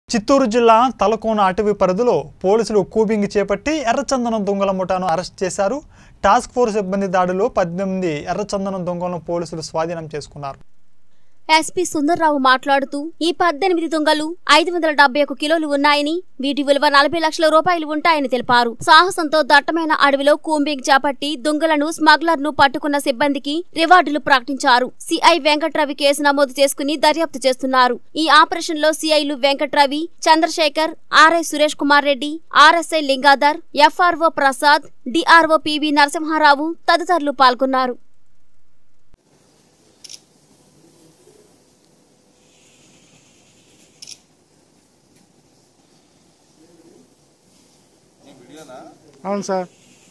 చిత్తూరు జిల్లా తలకోన అటవీ పరిధిలో పోలీసులు కూబింగ్ చేపట్టి ఎర్రచందనం దొంగల ముఠాను అరెస్ట్ చేశారు. టాస్క్ ఫోర్స్ సిబ్బంది దాడిలో 18 ఎర్రచందనం దొంగలను పోలీసులు స్వాధీనం చేసుకున్నారు. ఎస్పీ సుందర్రావు మాట్లాడుతూ ఈ 18 దొంగలు 571 కిలోలు ఉన్నాయని, వీటి విలువ 40 లక్షల రూపాయలు ఉంటాయని తెలిపారు. సాహసంతో దట్టమైన అడవిలో కూంబింగ్ చేపట్టి దొంగలను స్మగ్లర్ ను పట్టుకున్న సిబ్బందికి రివార్డులు ప్రకటించారు. సిఐ వెంకట్రవి కేసు నమోదు చేసుకుని దర్యాప్తు చేస్తున్నారు. ఈ ఆపరేషన్ లో సిఐలు Venkatravi, Chandrashekar, RI Suresh Kumar Reddy, RSI Lingadhar, FRO Prasad, DRO PV Narasimha Rao తదితరులు పాల్గొన్నారు. అవును సార్.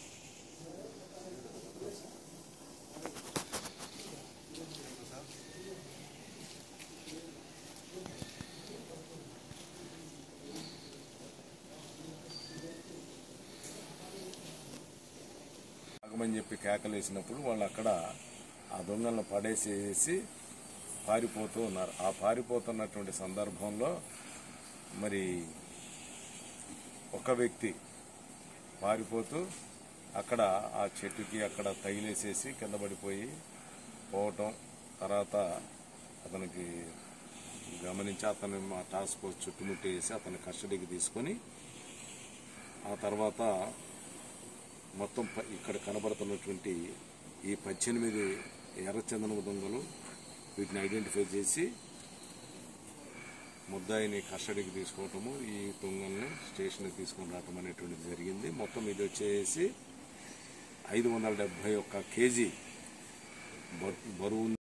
ఆగమని చెప్పి కేకలేసినప్పుడు వాళ్ళు అక్కడ ఆ దొంగలను పడేసేసి పారిపోతూ ఉన్నారు. ఆ పారిపోతున్నటువంటి సందర్భంలో మరి ఒక వ్యక్తి పారిపోతూ అక్కడ ఆ చెట్టుకి అక్కడ తగిలేసేసి కింద పడిపోయి పోవటం, తర్వాత అతనికి గమనించి అతను మా టాస్క్ ఫోర్స్ చుట్టుముట్టేసి అతని కస్టడీకి తీసుకొని ఆ తర్వాత మొత్తం ఇక్కడ కనబడుతున్నటువంటి ఈ 18 ఎర్రచందనం దొంగలు వీటిని ఐడెంటిఫై చేసి ముద్దాయిని కస్టడీకి తీసుకోవటము, ఈ దొంగల్ని స్టేషన్కి తీసుకొని రావటం అనేటువంటిది జరిగింది. మొత్తం ఇది వచ్చేసి 571 కేజీ బరువు